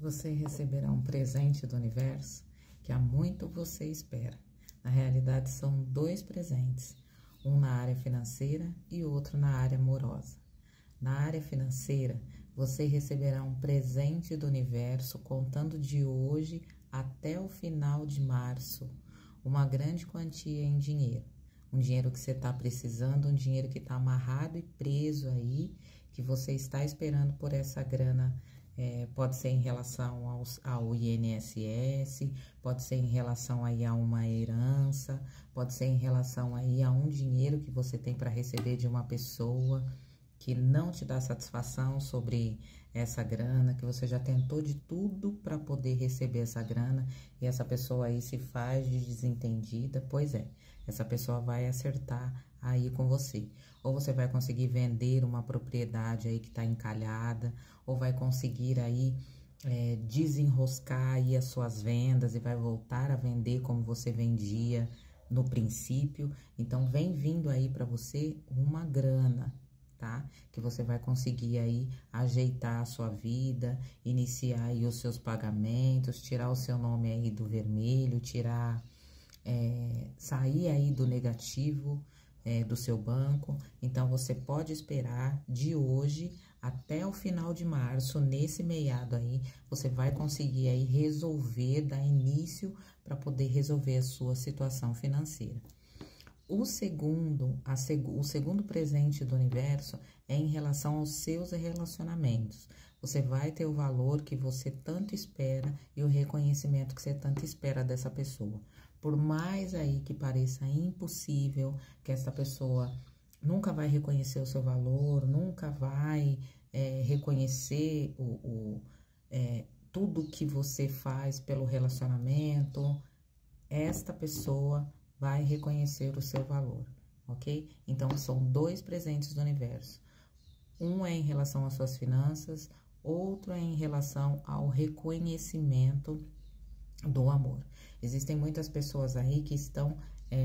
Você receberá um presente do universo que há muito você espera. Na realidade, são dois presentes, um na área financeira e outro na área amorosa. Na área financeira, você receberá um presente do universo contando de hoje até o final de março, uma grande quantia em dinheiro. Um dinheiro que você está precisando, um dinheiro que está amarrado e preso aí, que você está esperando por essa grana. Pode ser em relação ao INSS, pode ser em relação aí a uma herança, pode ser em relação aí a um dinheiro que você tem para receber de uma pessoa que não te dá satisfação sobre essa grana, que você já tentou de tudo para poder receber essa grana e essa pessoa aí se faz de desentendida. Pois é, essa pessoa vai acertar aí com você. Ou você vai conseguir vender uma propriedade aí que tá encalhada, ou vai conseguir aí desenroscar aí as suas vendas e vai voltar a vender como você vendia no princípio. Então, vem vindo aí para você uma grana, tá? Que você vai conseguir aí ajeitar a sua vida, iniciar aí os seus pagamentos, tirar o seu nome aí do vermelho, sair aí do negativo do seu banco. Então, você pode esperar de hoje até o final de março, nesse meado aí, você vai conseguir aí resolver, dar início para poder resolver a sua situação financeira. O segundo presente do universo é em relação aos seus relacionamentos. Você vai ter o valor que você tanto espera e o reconhecimento que você tanto espera dessa pessoa. Por mais aí que pareça impossível, que essa pessoa nunca vai reconhecer o seu valor, nunca vai reconhecer tudo que você faz pelo relacionamento, esta pessoa vai reconhecer o seu valor, ok? Então, são dois presentes do universo. Um é em relação às suas finanças, outro é em relação ao reconhecimento do amor. Existem muitas pessoas aí que estão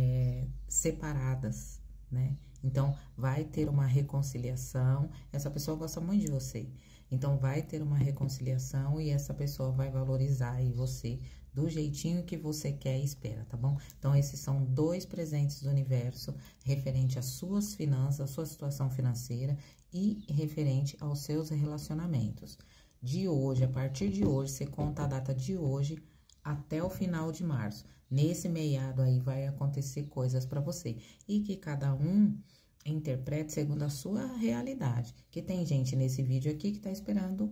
separadas, né? Então, vai ter uma reconciliação, essa pessoa gosta muito de você. Então, vai ter uma reconciliação e essa pessoa vai valorizar aí você do jeitinho que você quer e espera, tá bom? Então, esses são dois presentes do universo referente às suas finanças, à sua situação financeira e referente aos seus relacionamentos. De hoje, a partir de hoje, você conta a data de hoje até o final de março. Nesse meado aí vai acontecer coisas para você. E que cada um interprete segundo a sua realidade. Que tem gente nesse vídeo aqui que tá esperando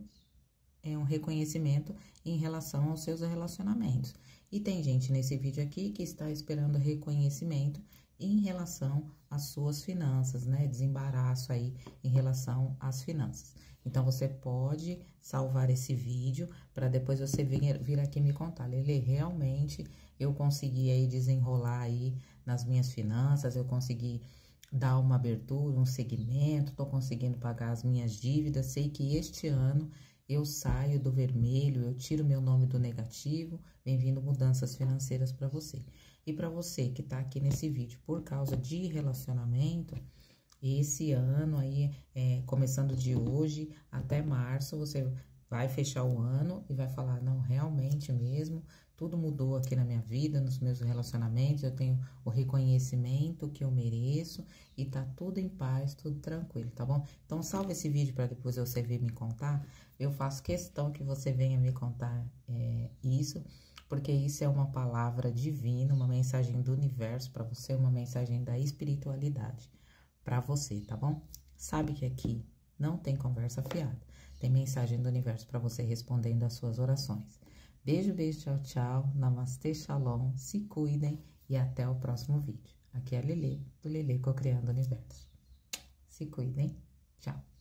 um reconhecimento em relação aos seus relacionamentos. E tem gente nesse vídeo aqui que está esperando reconhecimento em relação às suas finanças, né? Desembaraço aí em relação às finanças. Então, você pode salvar esse vídeo para depois você vir aqui me contar. Lele, realmente eu consegui aí desenrolar aí nas minhas finanças, eu consegui dar uma abertura, um segmento, tô conseguindo pagar as minhas dívidas, sei que este ano eu saio do vermelho, eu tiro meu nome do negativo, bem-vindo mudanças financeiras para você. E para você que tá aqui nesse vídeo por causa de relacionamento, esse ano aí, começando de hoje até março, você vai fechar o ano e vai falar, não, realmente mesmo, tudo mudou aqui na minha vida, nos meus relacionamentos, eu tenho o reconhecimento que eu mereço e tá tudo em paz, tudo tranquilo, tá bom? Então, salve esse vídeo para depois você vir me contar. Eu faço questão que você venha me contar isso, porque isso é uma palavra divina, uma mensagem do universo para você, uma mensagem da espiritualidade para você, tá bom? Sabe que aqui não tem conversa fiada, tem mensagem do universo para você respondendo às suas orações. Beijo, beijo, tchau, tchau, namastê, shalom, se cuidem e até o próximo vídeo. Aqui é a Lele, do Lele Cocriando o Universo. Se cuidem, tchau.